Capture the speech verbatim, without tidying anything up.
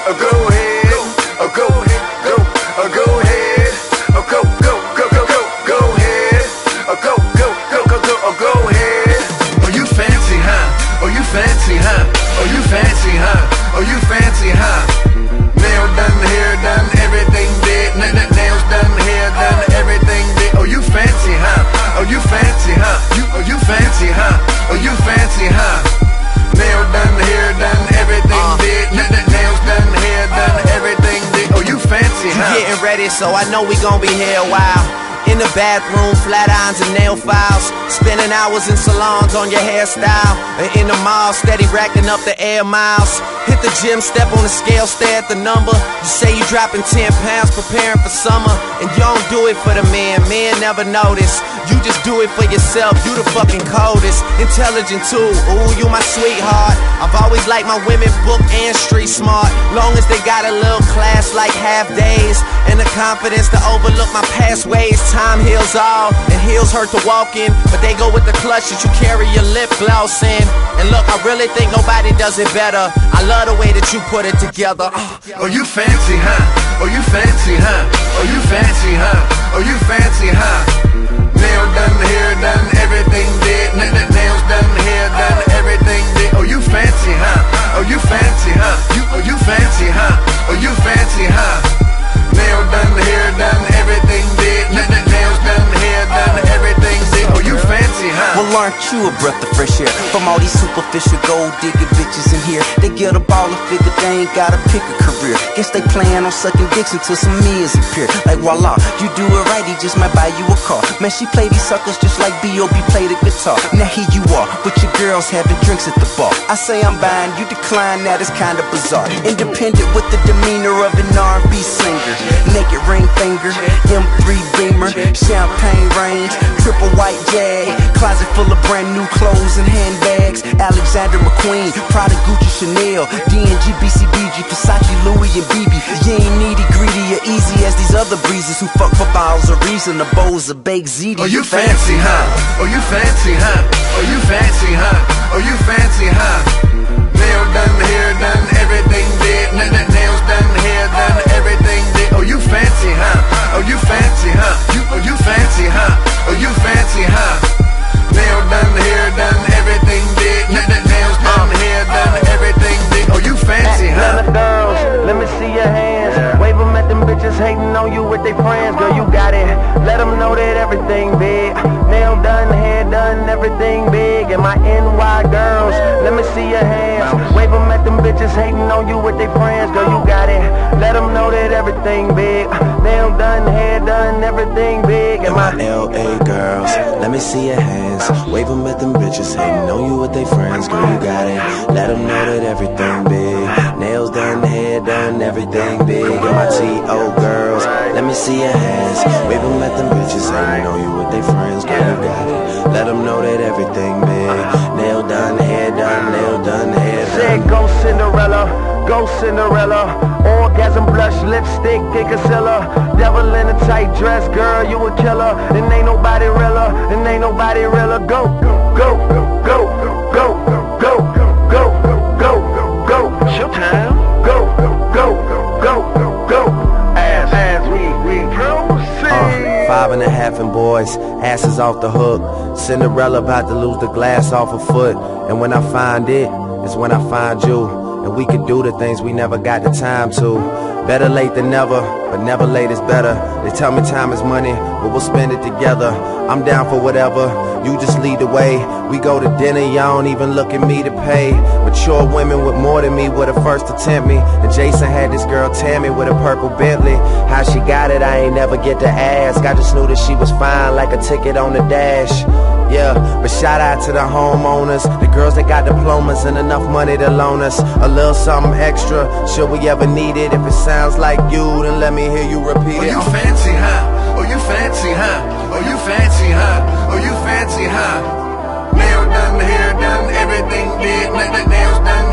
oh go ahead, oh go ahead, go, oh go ahead, oh go, go, go, go, go, go ahead, oh go, go, go, go, go, oh go ahead. Oh you fancy, huh? Oh you fancy, huh? Oh you fancy, huh? Oh you fancy, huh? Nail done, hair done, everything did. Nails done, hair done, everything did. Oh you fancy, huh? Oh you fancy, huh? You, oh you fancy, huh? Oh you fancy, huh? Nail done, hair done, everything uh, did. Nails done, hair done, everything did. Oh you fancy, huh? You getting ready, so I know we gon' be here a while. In the bathroom, flat irons and nail files. Spending hours in salons on your hairstyle. And in the mall, steady racking up the air miles. Hit the gym, step on the scale, stare at the number. You say you dropping ten pounds, preparing for summer. And you don't do it for the men, men never notice. You just do it for yourself, you the fucking coldest. Intelligent too, ooh, you my sweetheart. I've always liked my women book and street smart. Long as they got a little class like half days. And the confidence to overlook my past ways. Time heals all, and heels hurt to walk in. But they go with the clutch that you carry your lip gloss in. And look, I really think nobody does it better. I love the way that you put it together. uh. Oh you fancy, huh? Oh you fancy, huh? Oh you fancy, huh? Oh you fancy, huh? Nail done, hair done, everything did. Nails done, hair done, everything did. Oh you fancy, huh? Oh you fancy, huh? You, oh you fancy, huh? Oh you fancy, huh? Nail done, hair done, everything did. Nails done, hair done, everything did. Oh you fancy, huh? Well, aren't you a breath of fresh air? From all these superficial gold digging bitches in here, they get a ball and figure they ain't gotta pick a career. Guess they plan on sucking dicks until some meals appear. Like voila, you do it right, he just might buy you a car. Man, she play these suckers just like B O B play the guitar. Now here you are, with your girls having drinks at the bar. I say I'm buying, you decline, that is kinda bizarre. Independent with the demeanor of an R and B singer. Naked ring finger, M three Beamer, champagne range, triple white Jag, closet full of brand new clothes and handbags. Alexander McQueen, Prada, Gucci, Chanel, D and G, B C B G, Versace, Louis and B B. You ain't needy, greedy, or easy as these other breezes who fuck for bottles of reason, the bowls of baked ziti. Oh you fancy, huh? Oh you fancy, huh? Oh you fancy, huh? Oh you fancy, huh? Nail done, hair done, everything did. Nails done, hair done, everything did. Oh you fancy, huh? Oh you fancy, huh? You, oh you fancy, huh? Oh you fancy, huh? Nail done, hair done, everything did. Nails done, hair done, everything did. Oh you fancy, huh? Atlanta girls, let me see your hands. Wave them at them bitches hating on you with their friends. Girl, you got it. Let them know that everything big. Nail done, hair done, everything big. And my N Y girls, let me see your hands. Wave them at them bitches hating on you with their friends. Girl, you got it. Let them know that everything big. Nail done, hair done, everything big. And my L A girls, let me see your hands. Wave them at them bitches hating on you with their friends. Girl, you got it. Let them know that everything big. Nails done, hair done, everything big. And my T O girls, let me see your hands. Wave them at them bitches hating on you with their friends. Girl, you got it. Let them know that everything big. Nail done, hair done, nail done, hair done. Said go Cinderella, go Cinderella. Orgasm, blush, lipstick, and concealer. Devil in a tight dress, girl, you a killer. And ain't nobody realer, and ain't nobody realer. Go, go, go, go, go, go, go, go, go. Showtime. Go, go, go, go. As, as we, we proceed. Uh, five and a half and boys, asses off the hook. Cinderella about to lose the glass off her foot. And when I find it, it's when I find you. And we could do the things we never got the time to. Better late than never, but never late is better. They tell me time is money, but we'll spend it together. I'm down for whatever, you just lead the way. We go to dinner, y'all don't even look at me to pay. Mature women with more than me were the first to tempt me. And Jason had this girl Tammy with a purple Bentley. How she got it, I ain't never get to ask. I just knew that she was fine like a ticket on the dash. Yeah, but shout out to the homeowners, the girls that got diplomas and enough money to loan us a little something extra, should we ever need it. If it sounds like you, then let me hear you repeat it. Oh you fancy, huh? Oh you fancy, huh? Oh you fancy, huh? Oh you fancy, huh? Nail done, hair done, everything did. Nails done,